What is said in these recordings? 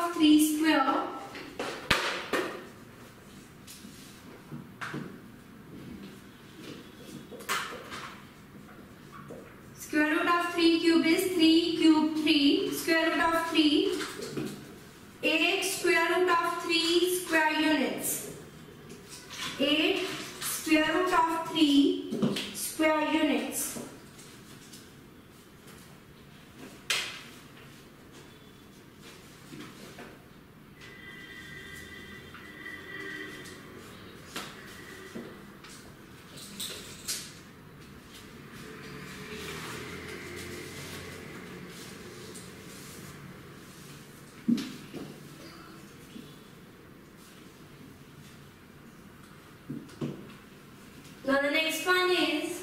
of 3 square square root of 3 cube is 3 cube 3 square root of 3 8 square root of 3 square units 8 square root of 3 square units. Now the next one is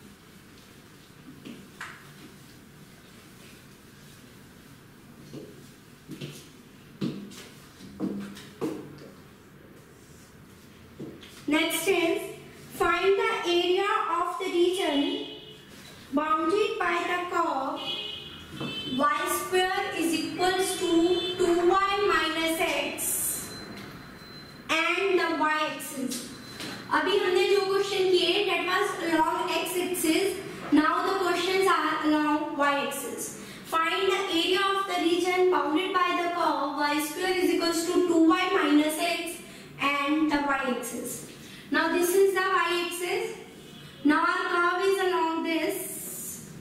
find the area of the region bounded by the curve y square is equals to 2y minus x and the y axis. अभी हमने जो question किए that was along x axis. Now the questions are along y axis. Find the area of the region bounded by the curve y square is equals to 2y minus x and the y axis. Now this is the y axis. Now our curve is along this.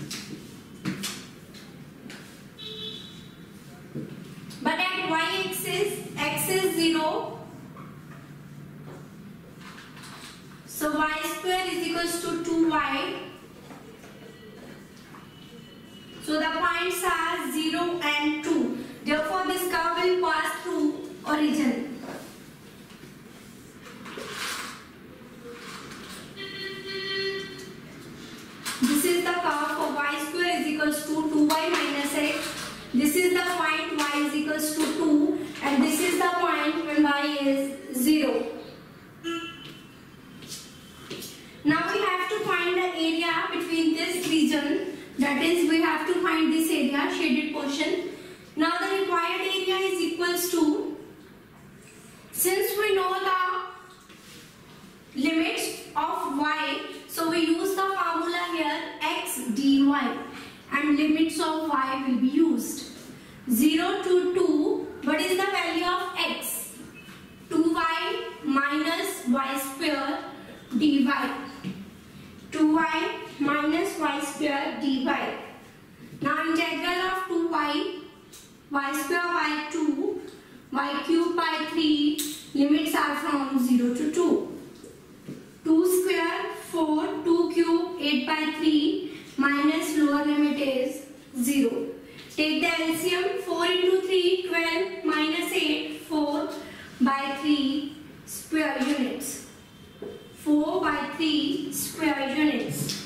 But at y axis, x is 0. So y square is equals to 2y. So the points are 0 and 2. Therefore this curve will pass through origin. This is the curve for y square is equals to 2y minus x. This is the point y is equals to 2 and this is the point when y is 0. Now we have to find the area between this region, that is we have to find this area, shaded portion. Now the required area is equals to, since we know the limits of y, so we use the formula here x dy and limits of y will be used. 0 to 2, what is the value of x? 2y minus y square dy. 2y minus y square dy. Now integral of 2y, y square by 2, y cube by 3, limits are from 0 to 2. 2 square 4, 2 cube 8 by 3 minus lower limit is 0. Take the LCM, 4 into 3, 12 minus 8, 4 by 3 square units. 4 by 3 square units.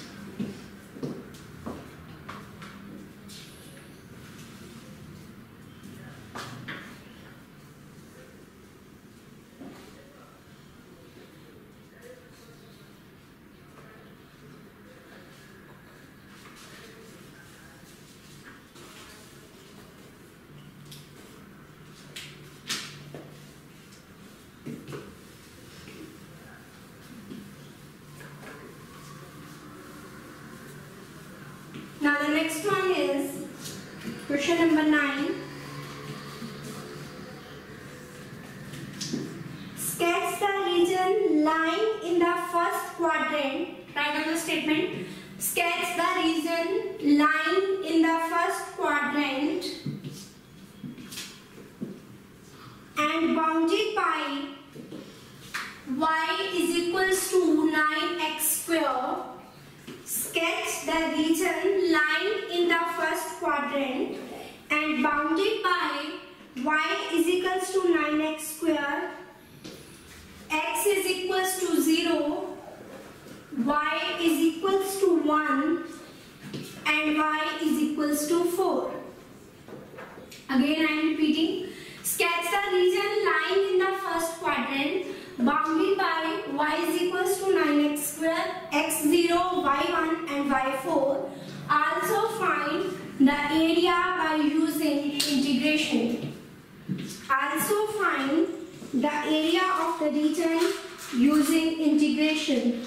Now the next one is question number 9. Sketch the region lying in the first quadrant. Write down the statement. Sketch the region lying in the first quadrant and bounded by y is equals to 9x square. Sketch the region lying in the first quadrant and bounded by y is equals to 9x square, x is equals to 0, y is equals to 1 and y is equals to 4. Again I am repeating. Sketch the region lying in the first quadrant bounded by y is equals to 9x square, x0, y1 and y4. Also find the area by using integration. the area of the region using integration.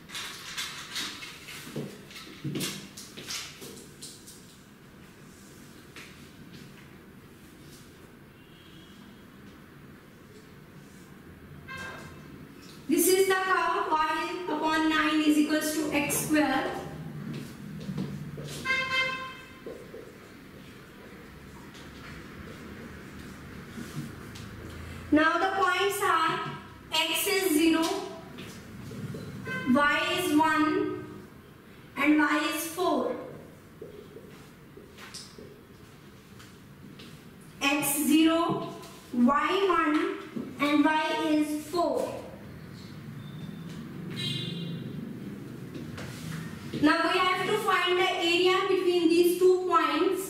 This is the curve y upon 9 is equals to x square. Now the points are x is 0, y is 1 and y is 4. X 0, y 1 and y is 4. Now we have to find the area between these 2 points.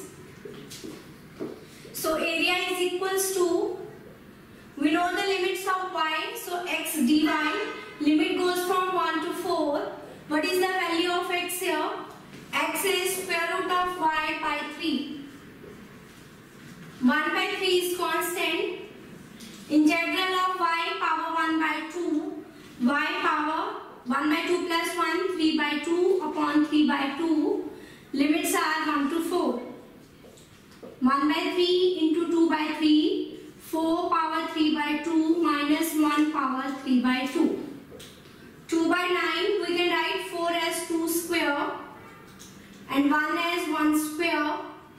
So area is equals to, we know the limits of y, so x dy, limit goes from 1 to 4. What is the value of x here? X is square root of y by 3. 1 by 3 is constant. Integral of y power 1 by 2, y power 1 by 2 plus 1, 3 by 2 upon 3 by 2. Limits are 1 to 4. 1 by 3 into 2 by 3, 4 power 3 by 2 minus 1 power 3 by 2. 2 by 9, we can write 4 as 2 square and 1 as 1 square.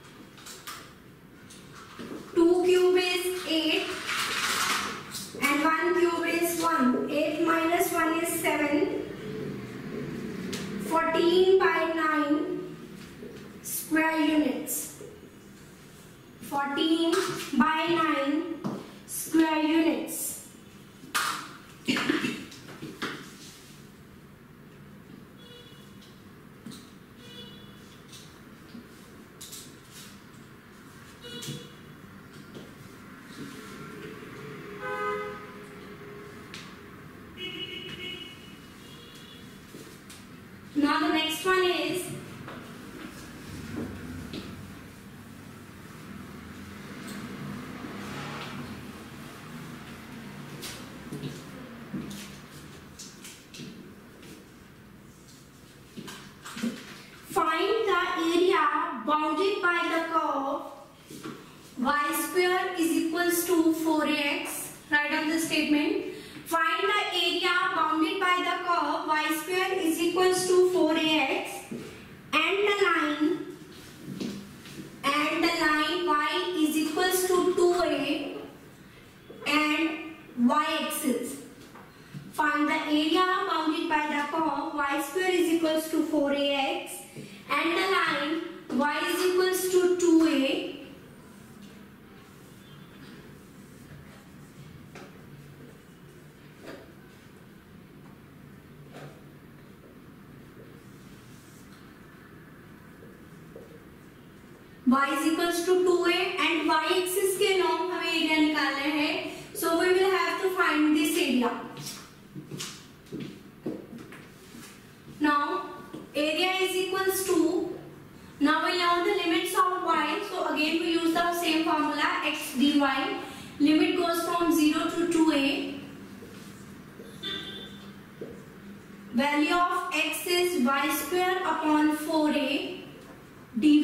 2 cube is 8 and 1 cube is 1. 8 minus 1 is 7. 14 by 9 square units. 14 by 9 square units. Now the next one is find the area bounded by the curve y square is equals to 4ax. Write down the statement. Find the area bounded by the curve y square is equals to 4ax and the line y is equals to 2a and y-axis. Find the area bounded by the curve y square is equals to 4ax and the line y is equals to 2a. y is equals to 2a and y axis के along हमें area निकालना है. So we will have to find this area. Now area is equals to, now we know the limits of y, so again we use the same formula x dy. Limit goes from 0 to 2a. Value of x is y square upon 4a dy.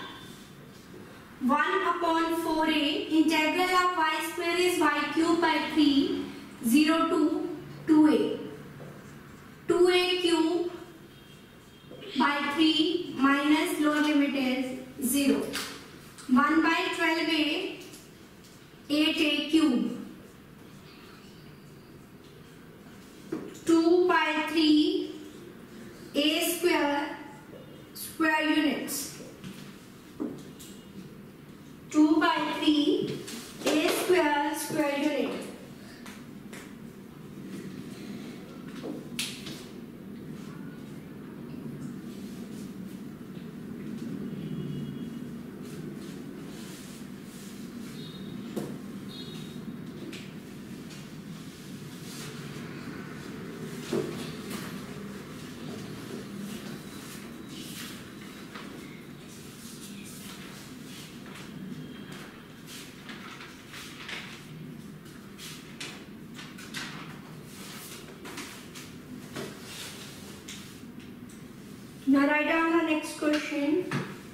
1 upon 4a, integral of y square is y cube by 3, 0 to 2a. 2a cube by 3 minus lower limit is 0. 1 by 12a, 8a cube. 2 by 3, a square, square units. 2 by 3 a square, square unit. Now write down the next question.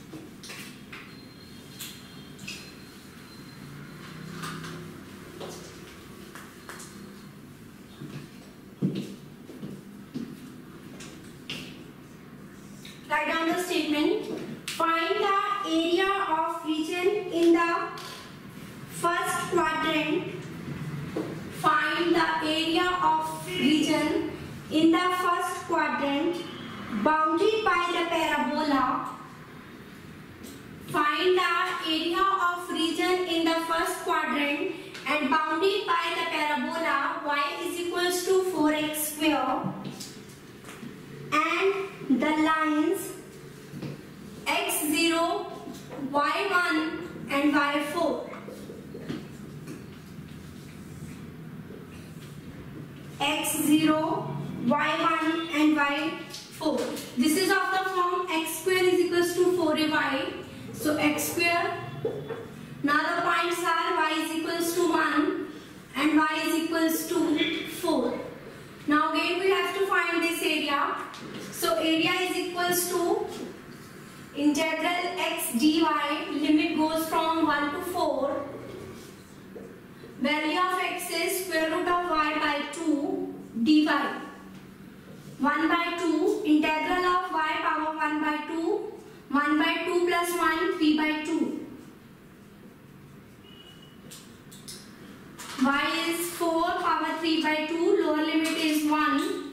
Write down the statement. Find the area of region in the first quadrant. Find the area of region in the first quadrant bounded by the parabola. Find the area of region in the first quadrant and bounded by the parabola y is equals to 4x square, and the lines x0, y1 and y4. x0, y1 and y4. This is of the form x square is equals to 4y. So x square. Now the points are y is equals to 1 and y is equals to 4. Now again we have to find this area. So area is equals to integral x dy, limit goes from 1 to 4. Value of x is square root of y by 2 dy. 1 by 2, integral of y power 1 by 2, 1 by 2 plus 1, 3 by 2. Y is 4 power 3 by 2, lower limit is 1.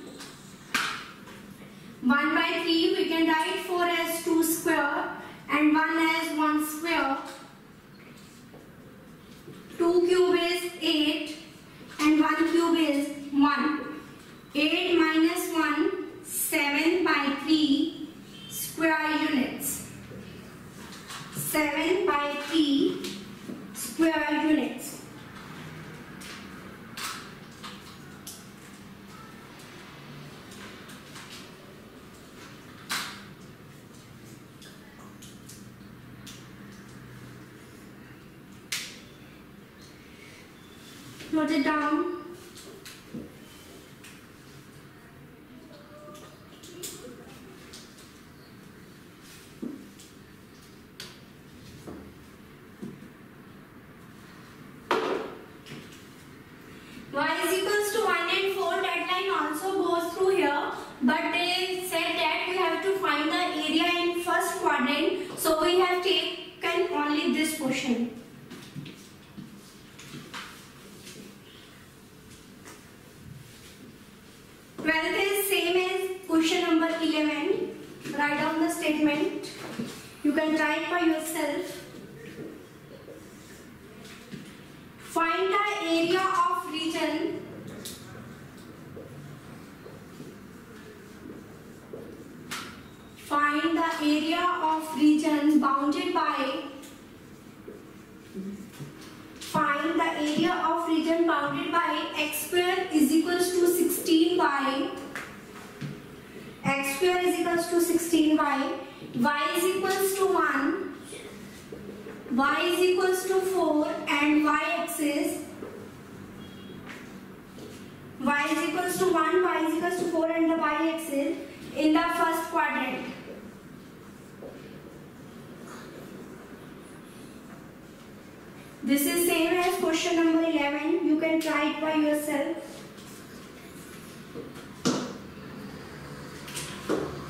1 by 3, we can write 4 as 2 square and 1 as 1 square. 2 cube is 8 and 1 cube is 1. 8 minus 1, 7 by 3 square units. 7 by 3 square units. Note it down. Y is equals to 1 and 4, that line also goes through here, but they said that we have to find the area in first quadrant, so we have taken only this portion. Question number 11. Write down the statement. You can try it by yourself. Find the area of region bounded by x square is equals to 16y. X square is equals to 16y. Y is equals to 1. Y is equals to 4 and y-axis. Y is equals to 1, y is equals to 4 and the y-axis in the first quadrant. This is same as question number 11. You can try it by yourself.